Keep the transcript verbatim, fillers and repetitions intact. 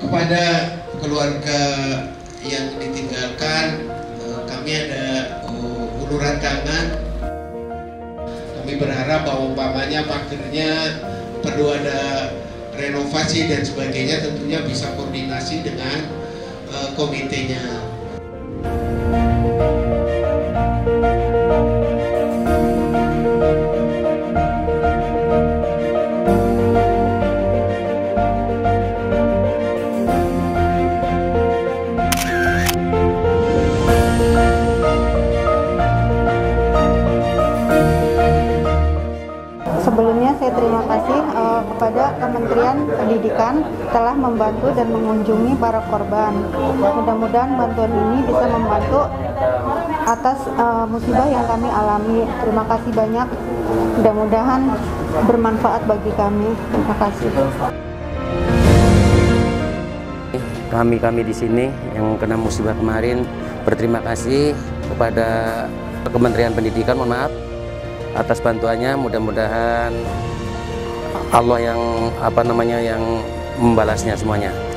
Kepada keluarga yang ditinggalkan, kami ada uluran tangan. Kami berharap bahwa umpamanya parkirnya perlu ada renovasi dan sebagainya, tentunya bisa koordinasi dengan uh, komitenya. Sebelumnya saya terima kasih uh, kepada Kementerian Pendidikan telah membantu dan mengunjungi para korban. Mudah-mudahan bantuan ini bisa membantu atas uh, musibah yang kami alami. Terima kasih banyak. Mudah-mudahan bermanfaat bagi kami. Terima kasih. Kami-kami di sini yang kena musibah kemarin berterima kasih kepada Kementerian Pendidikan, mohon maaf atas bantuannya. Mudah-mudahan Allah yang apa namanya yang membalasnya semuanya.